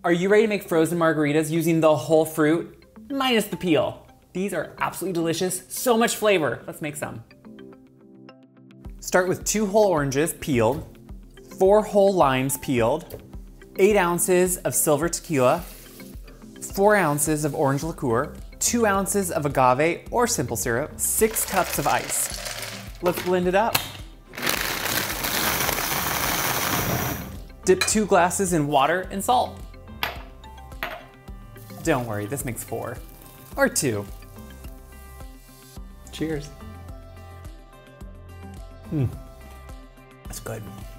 Are you ready to make frozen margaritas using the whole fruit, minus the peel? These are absolutely delicious, so much flavor. Let's make some. Start with 2 whole oranges peeled, 4 whole limes peeled, 8 ounces of silver tequila, 4 ounces of orange liqueur, 2 ounces of agave or simple syrup, 6 cups of ice. Let's blend it up. Dip 2 glasses in water and salt. Don't worry, this makes 4. Or 2. Cheers. That's good.